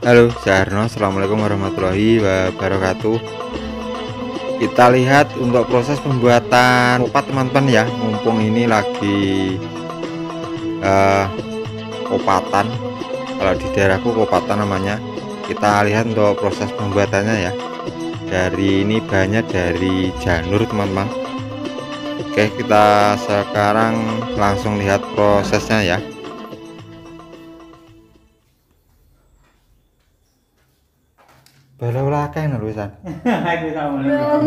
Halo, Sarno. Assalamualaikum warahmatullahi wabarakatuh. Kita lihat untuk proses pembuatan kopat teman-teman ya. Mumpung ini lagi kopatan. Kalau di daerahku kopatan namanya. Kita lihat untuk proses pembuatannya ya. Dari ini bahannya dari janur teman-teman. Oke, kita sekarang langsung lihat prosesnya ya. Balau lakeh nang wisan. Aku tahu.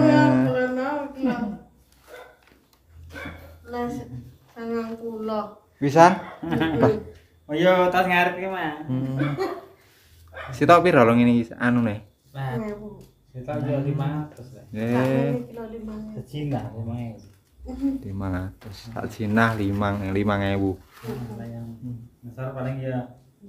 Wisan? Oh iya, tas ngarep ki, Mas. Sitok piro lho ngene iki anu ne? Nah, kita jual 500 lah. Cina 5.000. 500. Sak Cina 5.000. Lah yang besar paling ya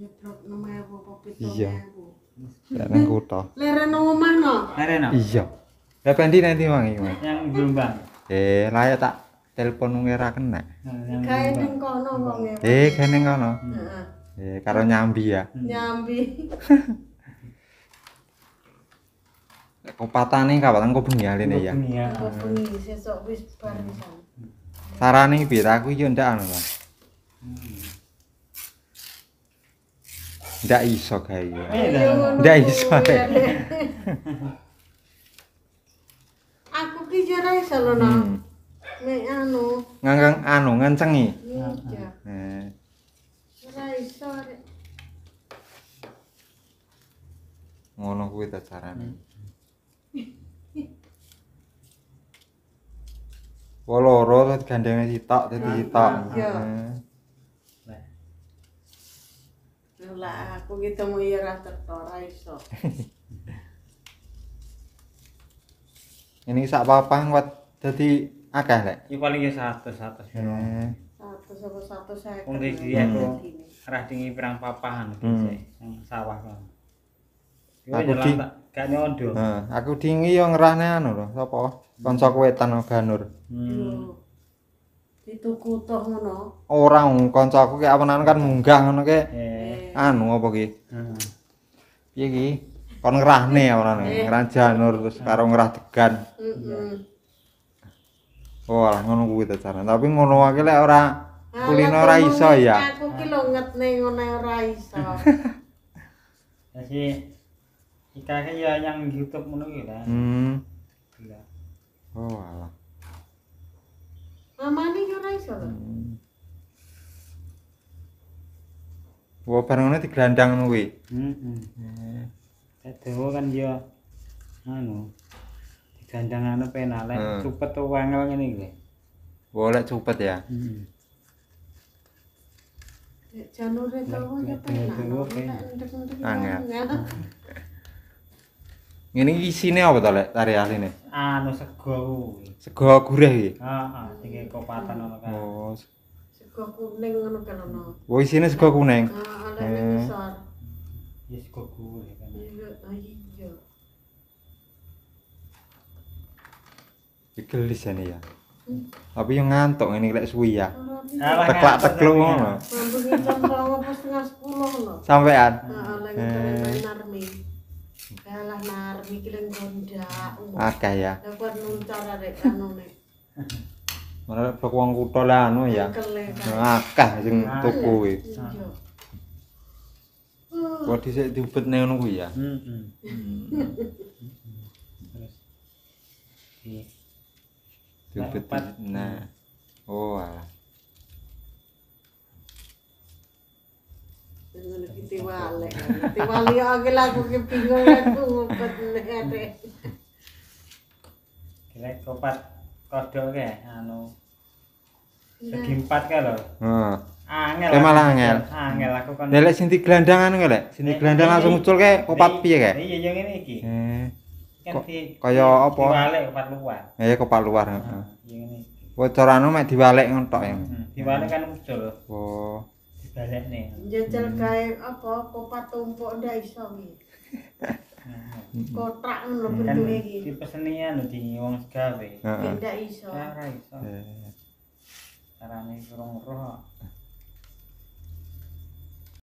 Iya. Nek nang kutho. Leren omah no. Arena. Iya. Lah pendi nanti wangi, Mas. Yang Jombang. Layak tak telepon wong ora kena. Yang Kae Jombang. ning kono wonge. Kene kono. Heeh. Karo nyambi ya. Nyambi. Kopatane kapatan kok bengi aline ya. Iya. Apa bengi sesuk wis bar pisan. Sarane piye aku yo ndak anu, Mas. Ndak iso gawe. Ndak iso. Aku ki jare iso lho no. Nek anu. Ngangkang anu ngencengi. Iya. Ora iso rek. Ngono kuwi ta carane. Woloro gandenge sitok dadi sitok. Iya. Lah aku ki temu ya ora teko ora iso. Ini sak papang kuat dadi akeh lek. Iki paling ya 100 piro. Satu sama 150. Wong iki aku arah tinggi pirang papahan yang sawah kan. Yo Aku jalan tak gak nyondo. Aku dingi yo ngerahne anu lho, sapa? Kancaku wetan Ganur. Yo. Dituku toh ngono. Ora kancaku ki apenan kan munggah ngono ki. Anu apa ki? Piye ki? Kon ngerahne ora ngerah janur terus karo ngerah degan. Oh, ngono kuwi ta carane. Tapi ngono wae lek ora kulino ora iso ya. Aku ki lho ngetne ngono ora iso. Ya sih ikake ya yang YouTube ngono ki lah. Gila. Oh, alah. Mamane yo ora iso lho. Wo bareng ngene diglandang ngono kuwi. Dewa kan ya anu digandang anu penak lek cepet wangel ngene iki. Wo lek cepet ya. Janure dawa ya penak. Angel. Ngene iki isine apa to lek tari aline? Anu sego kuwi. Sego gurih iki. Heeh, iki kopatan ngono kan. Oh, Sego kuning ngono kan ono. wo isine sego kuning. Ada besar. Ya sego kuwi kan. Iya. Gelis jane ya. Tapi yo ngantuk ngene lek suwi ya. Alah, Teklak-tekluk ngono. Sampai jam 9:30 lho. Sampean. Heeh, lagi narmi. Kalah narmi ki leng gondak. Akeh ya. Dapat nuncar arek anune. Mana lek wong kutho lah anu ya. Akeh sing tuku kuwi. Iya. Kok dhisik diubetne ngono kuwi ya. Terus iki Diubet. Nah. Oh, alah. Ngono ki tiwale. Tiwali aku lagu ki bingung aku ngopet arek. kira kopat kodok ke anu segi 4 ke lho. Heeh. Angel. Kayak malah angel. Angel aku kan. Lek sing diglandang anu lek, sing diglandang langsung muncul kayak kopat piye kayak? Iya yang ini iki. Kan di Kaya apa? Diwalek kopat luar. Kopat luar, heeh. Yang ini. Wo carane mek diwalek ngontok ya. Diwalek kan muncul. Oh. Dibalik nih. Jajal kae apa kopat tumpuk ndak iso ki. Kotak ngono Kan bentuke iki. di pesenian di wong gawe. Heeh. Ndak iso. Cara iso. Carane kurang roh.